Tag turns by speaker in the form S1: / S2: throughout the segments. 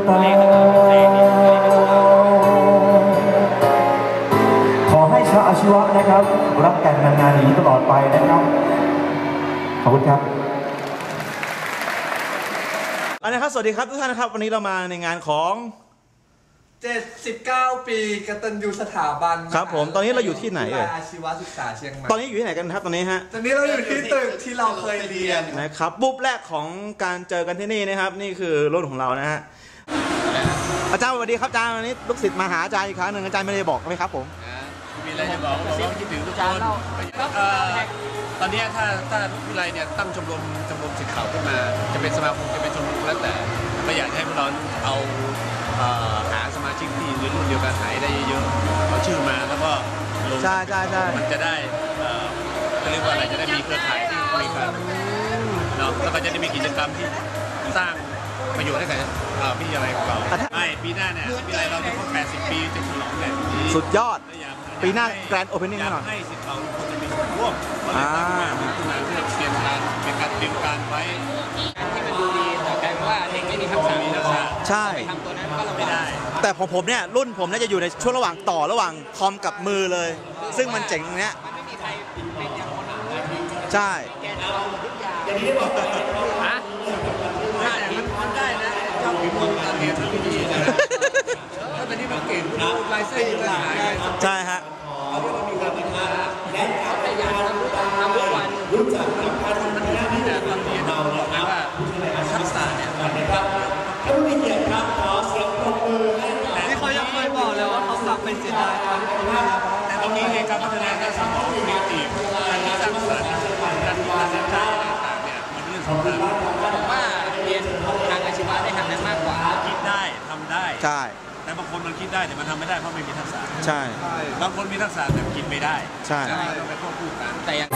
S1: ตาขอให้ชาวอาชีวะนะครับรักกันนานๆอย่างนี้ตลอดไปนะครับขอบคุณครับ
S2: นะครับสวัสดีครับทุกท่านนะครับวันนี้เรามาในงานของ
S3: 79 ปีกตัญญูสถาบัน
S2: ครับผมตอนนี้เราอยู่ที่ไหน
S3: อาชีวศึกษาเชียงใหม่
S2: ตอนนี้อยู่ที่ไหนกันครับตอนนี้ฮะ
S3: ตอนนี้เราอยู่ที่ตึกที่เราเคยเรียน
S2: นะครับปุ๊บแรกของการเจอกันที่นี่นะครับนี่คือรุ่นของเรานะฮะอาจารย์สวัสดีครับอาจารย์วันนี้ลูกศิษย์มาหาอาจารย์อีกครั้งหนึ่งอาจารย์ไม่ได้บอกไหมครับผม
S4: มีอะไรจะบอกว่าคิดถึงทุกคนตอนนี้ถ้าวิไลเนี่ยตั้งชมรมศิษย์เก่าขึ้นมาจะเป็นสมาคมจะเป็นชมรมแล้วแต่ไม่อยากให้พวกเราเอาหาสมาชิกที่รุ่นเดียวกันหายได้เยอะๆเอาชื่อมาแล้วก็ลง
S2: ใช่
S4: มันจะได้เรียกว่าอะไรจะได้มีเครือข่ายที่มีกันเนาะแล้วก็จะได้มีกิจกรรมที่สร้างประโยชน์ให้กับวิทยาลัยของเราปีหน้าเนี่ยวิทยาลัยเราจะครบ80 ปีจะฉลองแบบนี้
S2: สุดยอดปีหน้าแกรนด์โอเพนนิ่งแน่นอน
S4: ให้ศิษย์เราคนจะมีส่วนร่วมขึ้นมาเพื่อเป็นการเตรียมการไว้
S5: ที่มันดูดีแต่กลายเป็นว่าเด็กไม่มีทักษะ
S2: ใช่
S5: ทำตัวนั้นก็ไม่ได้
S2: แต่ของผมเนี่ยรุ่นผมน่าจะอยู่ในช่วงระหว่างต่อระหว่างคอมกับมือเลยซึ่งมันเจ๋งตรงเนี้ย
S5: มันไม่มีใครเป็นอย่างคนอื่น
S2: ใช่
S5: แกจะเอาทุกอย่างอย่างนี้ได้บอกฮะ
S4: ถ้าอย่างนั้นมันได้นะชอบฝีมือการเรียนที่ดีนะถ้าตอนนี้มันเก่งพูดลายเส้นลายหาย
S2: ใช่ฮะ
S4: เขาเรียกว่ามีการพัฒนา
S5: เขาพยายามทำทุกวัน
S4: รู้จักมันอยู่ที่แต่การเรียนเราบอกเลยว่าทักษะเนี่ยมันเป็นครับผู้มีเกียรติครับขอเสียงปรบมือให้
S3: ที่เขายังเคยบอกเลยว่าเขากลับไปเสียดายตอนที่เขา
S4: แต่ตรงนี้ในการพัฒนาการสมองครีเอทีฟการสร้างสรรค์การวาดใจต่างๆเนี่ยมันเรื่องสำคัญ
S5: ผมว่าเรียนทางอาชีวะได้ทำนั้นมากกว่า
S4: คิดได้ทำได้
S2: ใช่
S4: แต่บางคนมันคิดได้แต่มันทำไม่ได้เพราะไม่มีทักษะ
S2: ใช่
S4: บางคนมีทักษะแต่คิดไม่ได้
S2: ใช่
S4: ต้องไปควบคู่กัน
S5: แต่อย่าง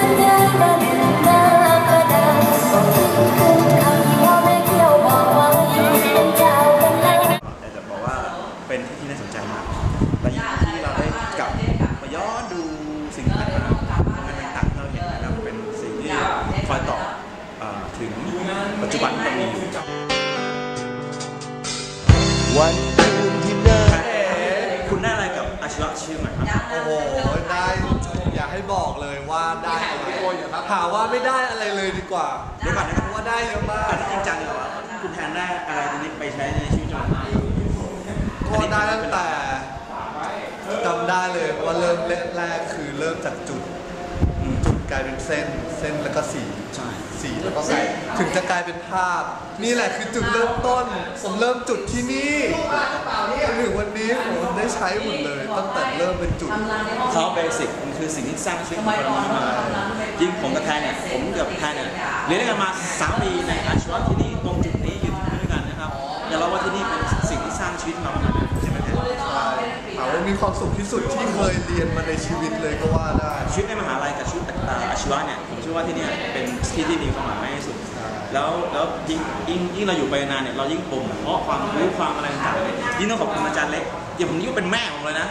S2: แต่จะบอกว่าเป็นที่น่าสนใจมากและยิ่งที่เราได้กลับมาย้อนดูสิ่งต่างๆต่างๆที่เราเห็นนะครับเป็นสิ่งที่คอยตอบถึงปัจจุบันที่เรามีอยู่วันคืนที่เดินคุณได้อะไรกับอาชีวะชื่อใหม่ครับ
S3: โอ้โหได้อยากให้บอกเลยว่าได้อะไรถามว่าไม่ได้อะไรเลยดีกว่า
S2: เดี๋ยวก่อนนะครับ
S3: ว่าได้เยอะมาก
S2: จริงจังเลยว่าคุณแทนได้อะไรตรงนี้ไปใช้ในชีวิตประจำวัน
S3: ก็ได้ตั้งแต่จำได้เลยว่าเริ่มแรกคือเริ่มจากจุดกลายเป็นเส้นแล้วก็สีแล้วก็ถึงจะกลายเป็นภาพนี่แหละคือจุดเริ่มต้นผมเริ่มจุดที่นี่จนถึงวันนี้ผมได้ใช้หมดเลยตั้งแต่เริ่มเป็นจุด
S2: เขาเบสิกมันคือสิ่งที่สร้างชีวิตของคนนี้มาจริงผมกับแทนเนี่ยผมกับแทนเนี่ยเรียนกันมา3 ปีในอาชีวะที่นี่ตรงจุดนี้อยู่ด้วยกันนะครับอย่าเล่าว่าที่นี่เป็นสิ่งที่สร้างชีวิตเราใช่ไหมครับ
S3: ถามว่ามีความสุขที่สุดที่เคยเรียนมาในชีวิตเลยก็ว่าได้
S2: ชีวิตในมหาลัยกับชีวิตอาชีวะเนี่ยผมเชื่อว่าที่นี่เป็นที่ที่มีความหมายมากที่สุดแล้วยิ่งเราอยู่ไปนานเนี่ยเรายิ่งบ่มเพราะความรู้ความอะไรต่างๆยิ่งต้องขอบคุณอาจารย์เล็กอย่างผมนี่ก็เป็นแม่ผมเลยนะ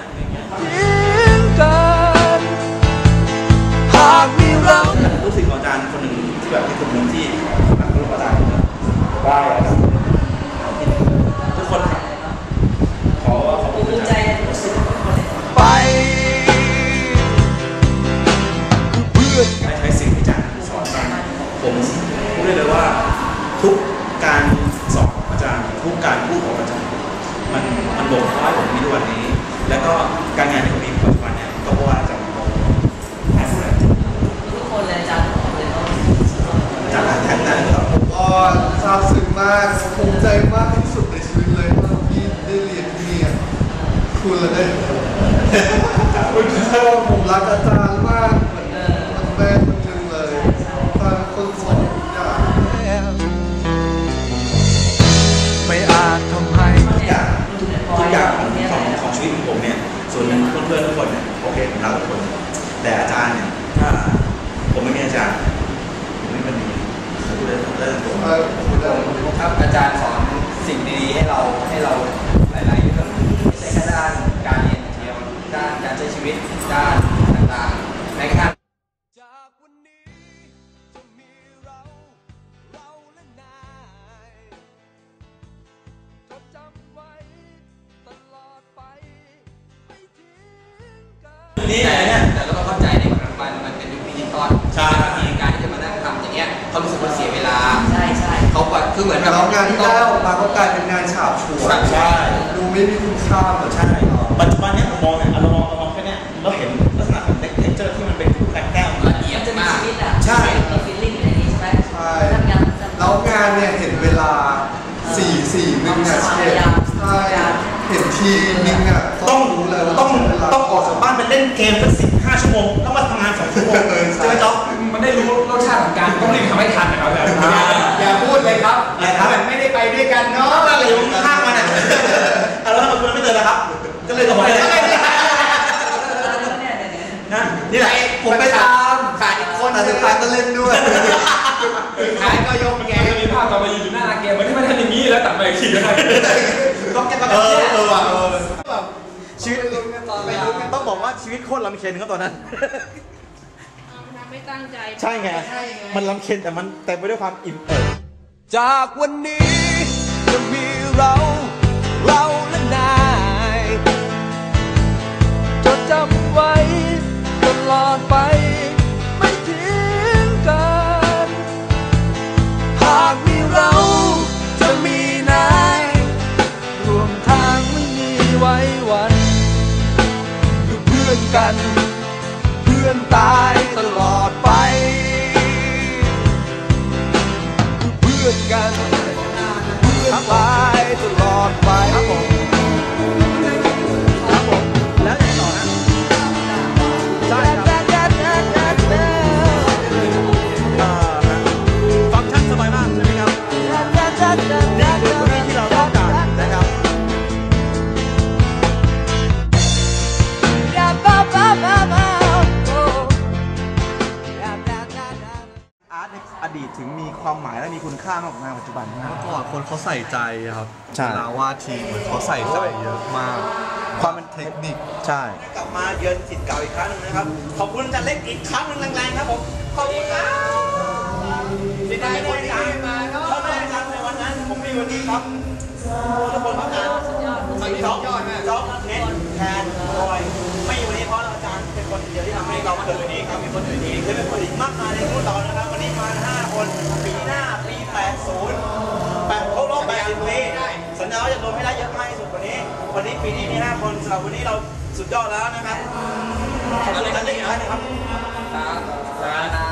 S2: รู้สึกของอาจารย์คนหนึ่งที่แบบเป็นคนหนึ่งที่รักรู้อาจารย์ได้ทุกคนครับขอบคุณอาจารย์ไปเพื่อนใช้สิ่งที่อาจารย์สอนผมพูดได้เลยว่าทุกการสอนของอาจารย์ทุกการพูดของอาจารย์มันบ่งเพราะให้ผมมีทุกวันนี้แล้วก็การงานที่ผมมีปัจจุบันเนี่ยก็เพราะว่าอาจารย์
S5: ทุกคนเลยอาจารย์
S2: อาจารย์แทนได้หรือเปล่า
S3: ผมก็ซาบซึ้งมากภูมิใจมากที่สุดในชีวิตเลยที่ได้เรียนที่นี่คุณเลยได้คุณเชื่อว่าผมรักอาจารย์มากเหมือนแม่คนหนึ่งเลยตอนคนสอนทุกอย่างไม่อาจทำให้
S2: ทุกอย่างของชีวิตของผมเนี่ยส่วนหนึ่งเพื่อนๆทุกคนเนี่ยโอเคผมรักทุกคนแต่อาจารย์เนี่ยถ้าผมไม่มีอาจารย์ผมไม่เป็นผมเลิกตัว
S5: ครับอาจารย์สอนสิ่งดีๆให้เราหลายๆเรื่องไม่ใช่แค่ด้านการเรียนอย่างเดียวด้านการใช้ชีวิตด้านต่างๆในขั้น
S3: และนายจดจำ
S5: คือเหมือนกับ
S3: แล้วงานที่ได้ออกมาก็กลายเป็นงานฉาบฉวย
S2: ใช่
S3: ดูไม่มีคุณค่าเหมือน
S2: ใช่ปัจจุบันเนี้ยผมมองเนี่ยเรามองแค่เนี้ยเราเห็นลักษณะของเท็กเจอร์ที่มันเป็นคู่แก้ว
S5: ละเอียดมาก
S2: ใช่
S6: มีฟีลลิ่งอะไรนี้ใช่ไหม
S3: ใช่
S6: ทำงาน
S3: แล้วงานเนี่ยเห็นเวลา4นึงเนี่ยใช่เห็นทีนึงอ่ะ
S2: ต้อง
S3: รู้เลยว่า
S2: ต้อง
S3: ใช้เวลา
S2: ต้องออกจากบ้านไปเล่นเกมสัก15 ชั่วโมงแล้วมาทำงาน2 ชั่วโมงใช่ไหมจ๊อบ
S7: มันได้รู้รสชาติของการต้องรีบทำให้ทันนะครับแบบอย่าพูดเลยครับเหมือนไม่ได้ไปด้วยกันเนาะ
S2: ก็เลยอยู่ข้างมันอ่ะแล้วทำไมคุณไม่เตือนล่ะครับก็เลยบอกว่านะนี่แหละ
S5: ผมไปตามขาดอีกคน
S3: แต่สุดท้ายก็เล่นด้วย
S7: ท้ายก็ยกแกมีภาพตอนมายืนอยู่หน้าเกมมันที่มันทำอย่างนี้แล้วตัดไปขีดยังไง
S2: ต้องแก้ปัญหาว่ะชีวิตต้องบอกว่าชีวิตโคตรลำเค็ญครับตอนนั้น
S6: ไม่ตั้งใจ
S2: ใช่ไงมันลำเค็ญแต่มันเต็มไปด้วยความอิ่มเอิบ
S8: จากวันนี้จะมีเราและนายจดจำไว้ตลอดไปไม่ทิ้งกัน หากมีเราจะมีนายรวมทางไม่มีไว้วันคือเพื่อนกันเพื่อนตายตลอดไปคือเพื่อนกันเพื่อนตายตลอดไปครับผม
S2: แล้วยังต่อนะใช่ครับฟังก์ชันสบายมากใช่ไหมครับนี่คือพื้นที่ที่เราต้องการนะครับ อาร์ตในอดีตถึงมีความหมายและมีคุณค่ามากกว่างานปัจจุบันนะ
S3: เมื่อก่อนคนเขาใส่ใจครับ
S2: ใช่
S3: เวลาวาดทีเหมือนเขาใส่ใจเยอะมาก
S2: ความเป็น
S3: เทคนิค
S2: ใช่กลับมาเยือนถิ่นเก่าอีกครั้งหนึงนะครับ ขอบคุณอาจารย์เล็กอีกครั้งหนึงแรงๆครับผม ขอบคุณครับดีใจด้วยอาจารย์ถ้าไม่ได้อาจารย์ในวันนั้นผมไม่มีวันนี้ครับทุกคนครับอาจารย์ไม่จ๊อบเน็ตแทนบอยไม่มีวันนี้เพราะอาจารย์เป็นคนเดียวที่ทำให้เรามาถึงวันนี้ครับมีคนอื่นอีกเป็นคนอีกมากมายในรุ่นเรานะครับวันนี้มา5 คนปีหน้าปี 80ครบรอบ80 ปีสัญญาว่าจะรวมให้ได้เยอะมากที่สุดกว่านี้วันนี้ปีนี้มี5 คนสำหรับวันนี้เราสุดยอดแล้วนะครับขอบคุณอาจารย์เล็กอีกครั้งนะครับ